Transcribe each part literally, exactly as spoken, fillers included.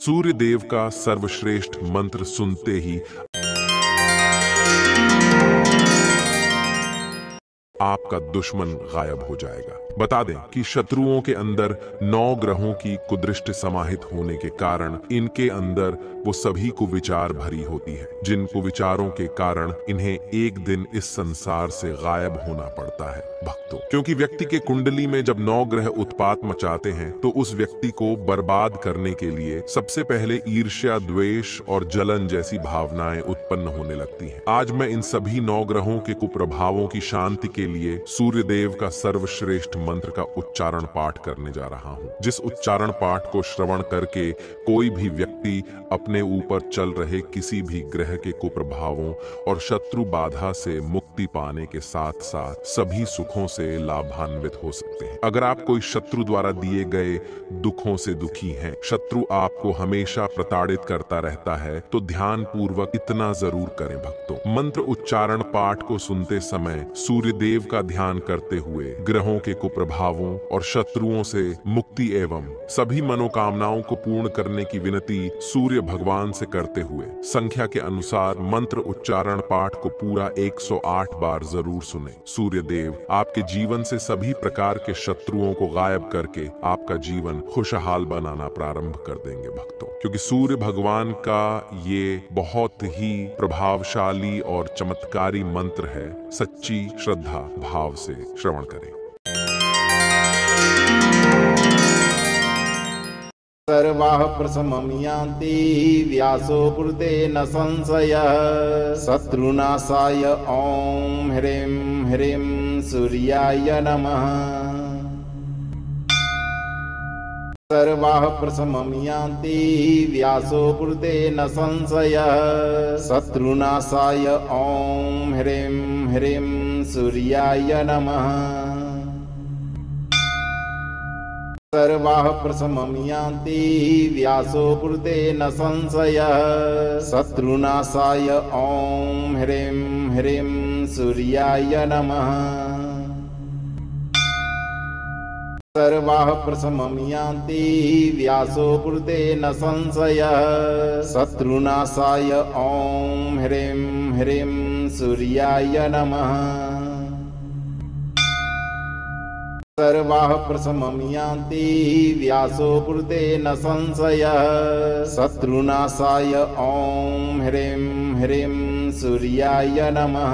सूर्य देव का सर्वश्रेष्ठ मंत्र सुनते ही आपका दुश्मन गायब हो जाएगा। बता दें कि शत्रुओं के अंदर नौ ग्रहों की कुदृष्टि समाहित होने के कारण इनके अंदर वो सभी कुविचार भरी होती है, जिन कुविचारों के कारण इन्हें एक दिन इस संसार से गायब होना पड़ता है भक्तों। क्योंकि व्यक्ति के कुंडली में जब नौ ग्रह उत्पात मचाते हैं तो उस व्यक्ति को बर्बाद करने के लिए सबसे पहले ईर्ष्या, द्वेष और जलन जैसी भावनाएं उत्पन्न होने लगती हैं। आज मैं इन सभी नौ ग्रहों के कुप्रभावों की शांति के लिए सूर्य देव का सर्वश्रेष्ठ मंत्र का उच्चारण पाठ करने जा रहा हूं, जिस उच्चारण पाठ को श्रवण करके कोई भी व्यक्ति अपने ऊपर चल रहे किसी भी ग्रह के कुप्रभावों और शत्रु बाधा से मुक्ति पाने के साथ साथ सभी सुखों से लाभान्वित हो सकते हैं। अगर आप कोई शत्रु द्वारा दिए गए दुखों से दुखी हैं, शत्रु आपको हमेशा प्रताड़ित करता रहता है, तो ध्यान पूर्वक इतना जरूर करें भक्तों। मंत्र उच्चारण पाठ को सुनते समय सूर्य देव का ध्यान करते हुए ग्रहों के कुप्रभावों और शत्रुओं से मुक्ति एवं सभी मनोकामनाओं को पूर्ण करने की विनती सूर्य भगवान से करते हुए संख्या के अनुसार मंत्र उच्चारण पाठ को पूरा एक सौ आठ बार जरूर सुने। सूर्य देव आपके जीवन से सभी प्रकार के शत्रुओं को गायब करके आपका जीवन खुशहाल बनाना प्रारंभ कर देंगे भक्तों, क्योंकि सूर्य भगवान का ये बहुत ही प्रभावशाली और चमत्कारी मंत्र है। सच्ची श्रद्धा भाव से श्रवण करें। सर्वाः प्रशमं यान्ति व्यासो पुरते न संशयः। शत्रुनाशाय ॐ ह्रीं ह्रीं सूर्याय नमः। सर्वाः प्रशमं यान्ति व्यासो पुरते न संशयः। शत्रुनाशाय ॐ ह्रीं ह्रीं सूर्याय नमः। सर्वाः प्रशमं यान्ति व्यासो पुरते न संशयः। शत्रुनाशाय ॐ ह्रीं ह्रीं सूर्याय नमः। सर्वाः प्रशमं यान्ति व्यासो पुरते न संशयः। शत्रुनाशाय ॐ ह्रीं ह्रीं सूर्याय नमः। सर्वाः प्रशमं यान्ति व्यासो पुरते न संशयः। शत्रुनाशाय ॐ ह्रीं ह्रीं सूर्याय नमः।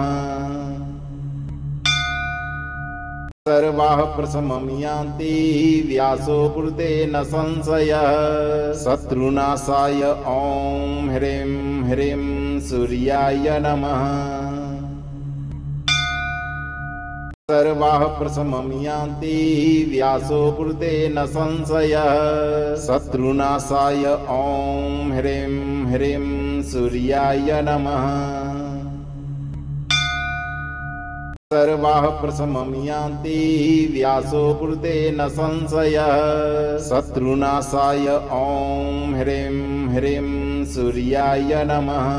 सर्वाः प्रशमं यान्ति व्यासो पुरते न संशयः। शत्रुनाशाय ॐ ह्रीं ह्रीं सूर्याय नमः। सर्वाः प्रशमं यान्ति व्यासो पुरते न संशयः। शत्रुनाशाय ॐ ह्रीं ह्रीं सूर्याय नमः। सर्वाः प्रशमं यान्ति व्यासो पुरते न संशयः। शत्रुनाशाय ॐ ह्रीं ह्रीं सूर्याय नमः।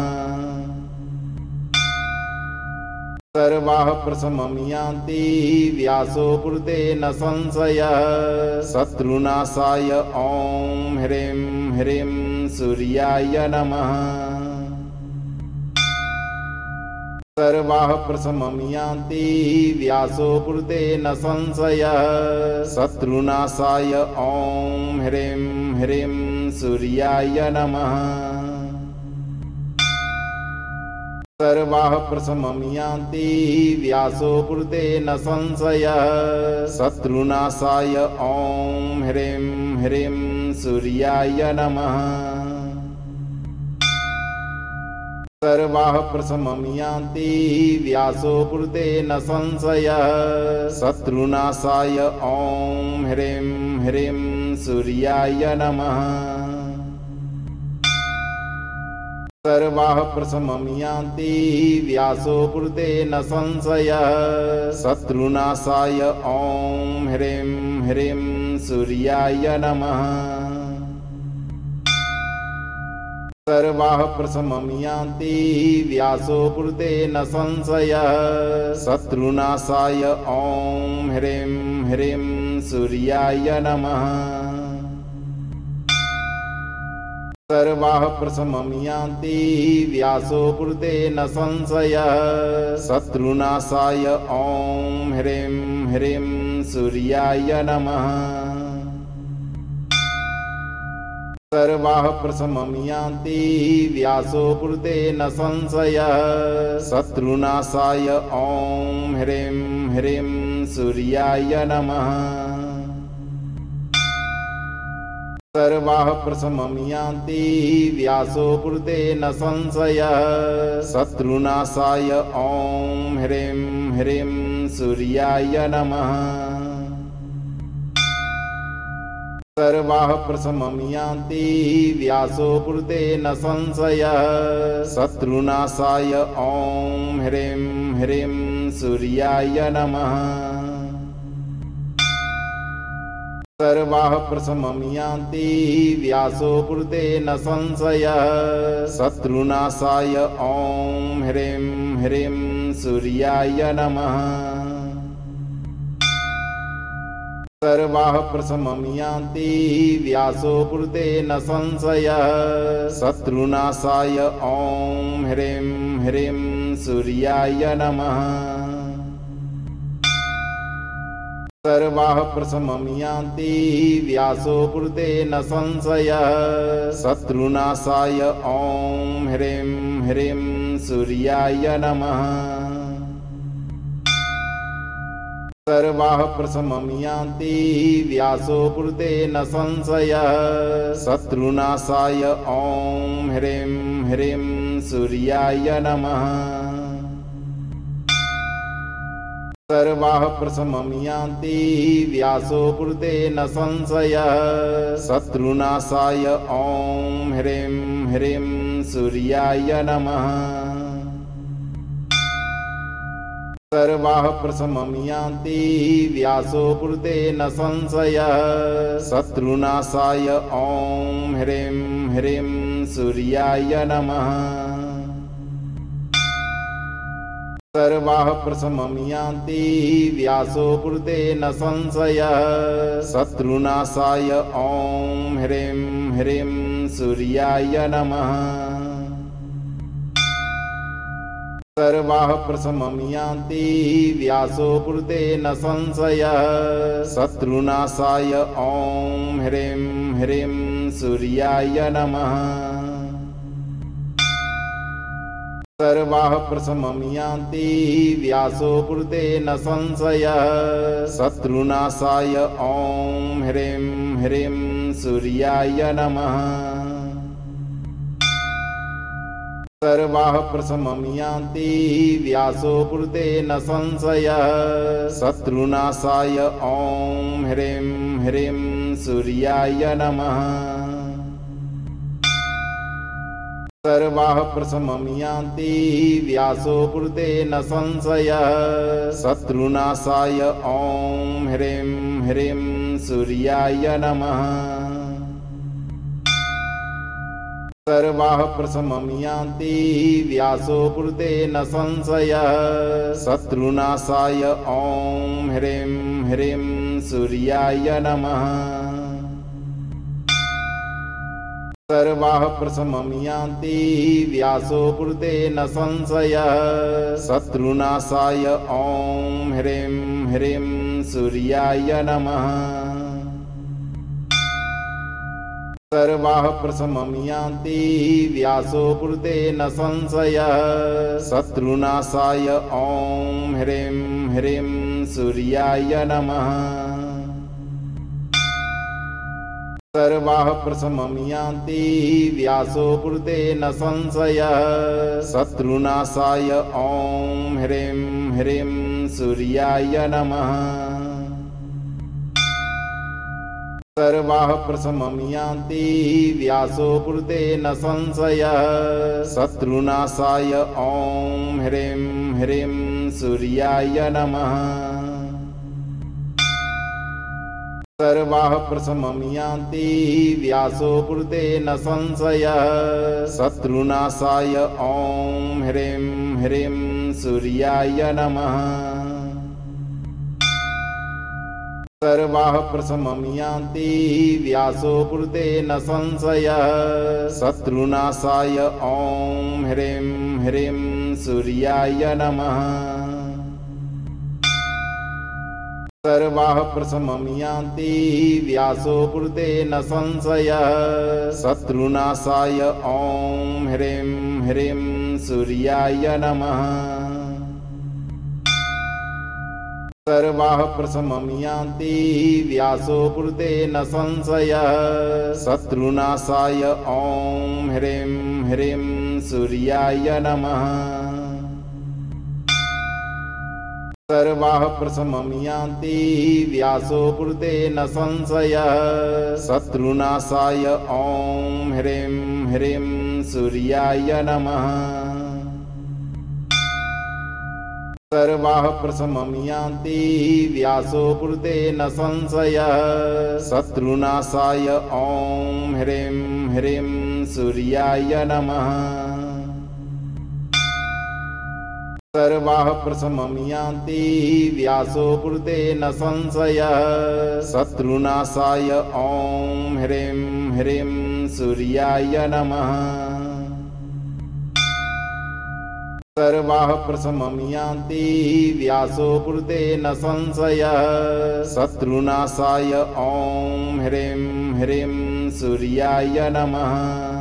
सर्वाः प्रशमं यान्ति व्यासो पुरते न संशयः। शत्रुनाशाय ॐ ह्रीं ह्रीं सूर्याय नमः। सर्वाः प्रशमं यान्ति व्यासो पुरते न संशयः। शत्रुनाशाय ॐ ह्रीं ह्रीं सूर्याय नमः। सर्वाः प्रशमं यान्ति व्यासो पुरते न संशयः। शत्रुनाशाय ॐ ह्रीं ह्रीं सूर्याय नमः। सर्वाः प्रशमं यान्ति व्यासो पुरते न संशयः। शत्रुनाशाय ॐ ह्रीं ह्रीं सूर्याय नमः। सर्वाः प्रशमं यान्ति व्यासो पुरते न संशयः। शत्रुनाशाय ॐ ह्रीं ह्रीं सूर्याय नमः। सर्वाः प्रशमं यान्ति व्यासो पुरते न संशयः। शत्रुनाशाय ॐ ह्रीं ह्रीं सूर्याय नमः। सर्वाः प्रशमं यान्ति व्यासो ब्रूते न संशयः शत्रुनाशाय ॐ ह्रीं ह्रीं सूर्याय नमः। सर्वाः प्रशमं यान्ति व्यासो ब्रूते न संशयः शत्रुनाशाय ॐ ह्रीं ह्रीं सूर्याय नमः। सर्वाः प्रशमं यान्ति व्यासो ब्रूते न संशयः शत्रुनाशाय ॐ ह्रीं ह्रीं सूर्याय नमः। सर्वाः प्रशमं यान्ति व्यासो ब्रूते न संशयः शत्रुनाशाय ॐ ह्रीं ह्रीं सूर्याय नमः। सर्वाः प्रशमं यान्ति व्यासो ब्रूते न संशयः शत्रुनाशाय ॐ ह्रीं ह्रीं सूर्याय नमः। सर्वाः प्रशमं यान्ति व्यासो ब्रूते न संशयः शत्रुनाशाय ॐ ह्रीं ह्रीं सूर्याय नमः। सर्वाः प्रशमं यान्ति व्यासो ब्रूते न संशयः शत्रुनाशाय ॐ ह्रीं ह्रीं सूर्याय नमः। सर्वाः प्रशमं यान्ति व्यासो ब्रूते न संशयः शत्रुनाशाय ॐ ह्रीं ह्रीं सूर्याय नमः। सर्वाः प्रशमं यान्ति व्यासो ब्रूते न संशयः शत्रुनाशाय ॐ ह्रीं ह्रीं सूर्याय नमः। सर्वाः प्रशमं यान्ति व्यासो ब्रूते न संशयः शत्रुनाशाय ॐ ह्रीं ह्रीं सूर्याय नमः। सर्वाः प्रशमं यान्ति व्यासो ब्रूते न संशयः शत्रुनाशाय ॐ ह्रीं ह्रीं सूर्याय नमः। सर्वाः प्रशमं यान्ति व्यासो ब्रूते न संशयः शत्रुनाशाय ॐ ह्रीं ह्रीं सूर्याय नमः। सर्वाः प्रशमं यान्ति व्यासो ब्रूते न संशयः शत्रुनाशाय ॐ ह्रीं ह्रीं सूर्याय नमः। सर्वाः प्रशमं यान्ति व्यासो ब्रूते न संशयः शत्रुनाशाय ॐ ह्रीं ह्रीं सूर्याय नमः। सर्वाः प्रशमं यान्ति व्यासो ब्रूते न संशयः शत्रुनाशाय ॐ ह्रीं ह्रीं सूर्याय नमः। सर्वाः प्रशमं यान्ति व्यासो ब्रूते न संशयः शत्रुनाशाय ॐ ह्रीं ह्रीं सूर्याय नमः। सर्वाः प्रशमं यान्ति व्यासो ब्रूते न संशयः शत्रुनाशाय ॐ ह्रीं ह्रीं सूर्याय नमः। सर्वाः प्रशमं यान्ति व्यासो ब्रूते न संशयः शत्रुनाशाय ॐ ह्रीं ह्रीं सूर्याय नमः। सर्वाः प्रशमं यान्ति व्यासो ब्रूते न संशयः शत्रुनाशाय ॐ ह्रीं ह्रीं सूर्याय नमः। सर्वाः प्रशमं यान्ति व्यासो ब्रूते न संशयः शत्रुनाशाय ॐ ह्रीं ह्रीं सूर्याय नमः। सर्वाः प्रशमं यान्ति व्यासो ब्रूते न संशयः शत्रुनाशाय ॐ ह्रीं ह्रीं सूर्याय नमः। सर्वाः प्रशमं यान्ति व्यासो ब्रूते न संशयः शत्रुनाशाय ॐ ह्रीं ह्रीं सूर्याय नमः। सर्वाः प्रशमं यान्ति व्यासो ब्रूते न संशयः शत्रुनाशाय ॐ ह्रीं ह्रीं सूर्याय नमः। सर्वाः प्रशमं यान्ति व्यासो ब्रूते न संशयः शत्रुनाशाय ॐ ह्रीं ह्रीं सूर्याय नमः। सर्वाः प्रशमं यान्ति व्यासो ब्रूते न संशयः शत्रुनाशाय ॐ ह्रीं ह्रीं सूर्याय नमः। सर्वाः प्रशमं यान्ति व्यासो ब्रूते न संशयः शत्रुनाशाय ॐ ह्रीं ह्रीं सूर्याय नमः। सर्वाः प्रशमं यान्ति व्यासो ब्रूते न संशयः शत्रुनाशाय ॐ ह्रीं ह्रीं सूर्याय नमः। सर्वाः प्रशमं यान्ति व्यासो ब्रूते न संशयः शत्रुनाशाय ॐ ह्रीं ह्रीं सूर्याय नमः।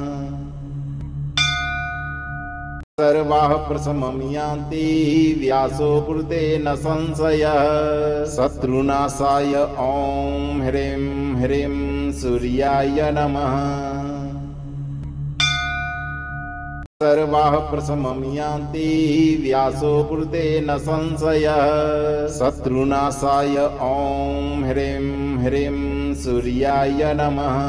सर्वाः प्रशमं यान्ति व्यासो ब्रूते न संशयः शत्रुनाशाय ॐ ह्रीं ह्रीं सूर्याय नमः। सर्वाः प्रशमं यान्ति व्यासो ब्रूते न संशयः शत्रुनाशाय ॐ ह्रीं ह्रीं सूर्याय नमः।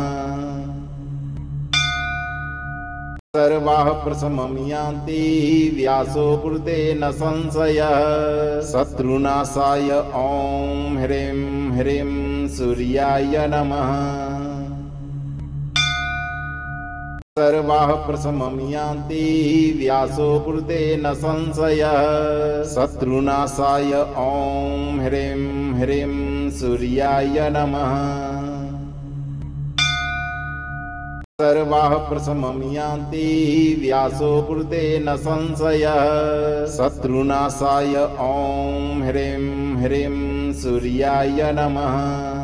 सर्वाः प्रशमं यान्ति व्यासो ब्रूते न संशयः शत्रुनाशाय ॐ ह्रीं ह्रीं सूर्याय नमः। सर्वाः प्रशमं यान्ति व्यासो ब्रूते न संशयः शत्रुनाशाय ॐ ह्रीं ह्रीं सूर्याय नमः। सर्वाः प्रशमं यान्ति व्यासो ब्रूते न संशयः शत्रुनाशाय ॐ ह्रीं ह्रीं सूर्याय नमः।